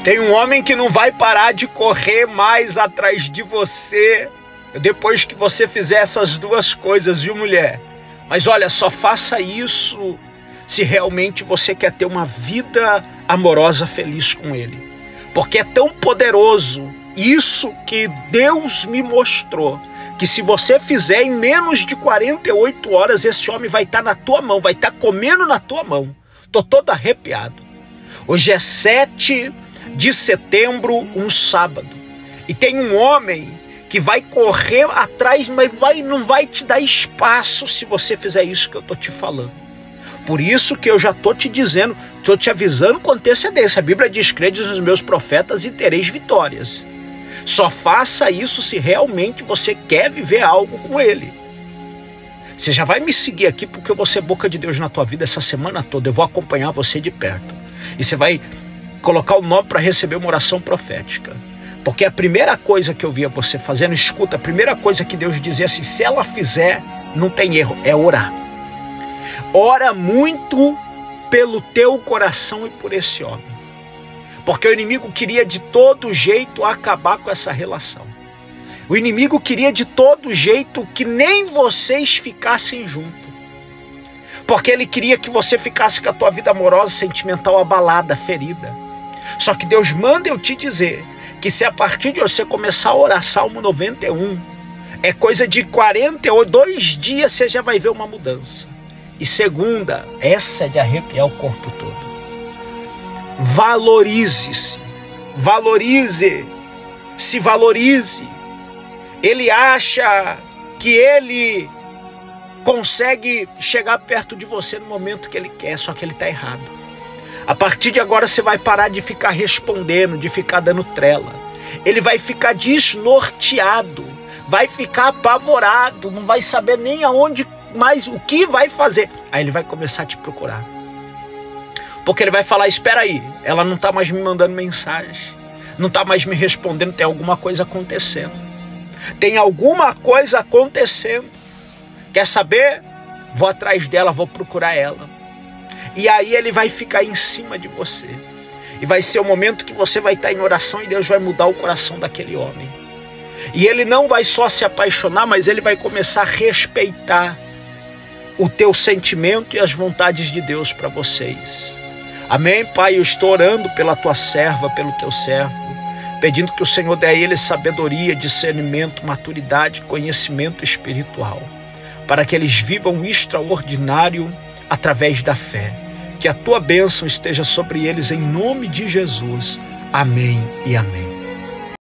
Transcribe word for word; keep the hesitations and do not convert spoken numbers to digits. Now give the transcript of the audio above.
Tem um homem que não vai parar de correr mais atrás de você depois que você fizer essas duas coisas, viu, mulher? Mas olha, só faça isso se realmente você quer ter uma vida amorosa feliz com ele. Porque é tão poderoso isso que Deus me mostrou, que se você fizer em menos de quarenta e oito horas, esse homem vai estar na tua mão, vai estar comendo na tua mão. Tô todo arrepiado. Hoje é sete de setembro, um sábado. E tem um homem que vai correr atrás, mas vai, não vai te dar espaço se você fizer isso que eu tô te falando. Por isso que eu já tô te dizendo, tô te avisando com antecedência. A Bíblia diz: crede nos meus profetas e tereis vitórias. Só faça isso se realmente você quer viver algo com ele. Você já vai me seguir aqui porque eu vou ser boca de Deus na tua vida essa semana toda. Eu vou acompanhar você de perto. E você vai colocar o nome para receber uma oração profética. Porque a primeira coisa que eu via você fazendo, escuta, a primeira coisa que Deus dizia assim, se ela fizer, não tem erro, é orar. Ora muito pelo teu coração e por esse homem. Porque o inimigo queria de todo jeito acabar com essa relação. O inimigo queria de todo jeito que nem vocês ficassem juntos. Porque ele queria que você ficasse com a tua vida amorosa, sentimental abalada, ferida. Só que Deus manda eu te dizer que se a partir de você começar a orar Salmo noventa e um, é coisa de quarenta e dois dias você já vai ver uma mudança. E segunda, essa é de arrepiar o corpo todo. Valorize-se, valorize, se valorize. Ele acha que ele consegue chegar perto de você no momento que ele quer, só que ele está errado. A partir de agora você vai parar de ficar respondendo, de ficar dando trela. Ele vai ficar desnorteado, vai ficar apavorado, não vai saber nem aonde mais, o que vai fazer. Aí ele vai começar a te procurar. Porque ele vai falar, espera aí, ela não está mais me mandando mensagem, não está mais me respondendo, tem alguma coisa acontecendo. Tem alguma coisa acontecendo. Quer saber? Vou atrás dela, vou procurar ela. E aí ele vai ficar em cima de você. E vai ser o momento que você vai estar em oração e Deus vai mudar o coração daquele homem. E ele não vai só se apaixonar, mas ele vai começar a respeitar o teu sentimento e as vontades de Deus para vocês. Amém, Pai? Eu estou orando pela tua serva, pelo teu servo, pedindo que o Senhor dê a ele sabedoria, discernimento, maturidade, conhecimento espiritual, para que eles vivam o extraordinário através da fé. Que a tua bênção esteja sobre eles em nome de Jesus. Amém e amém.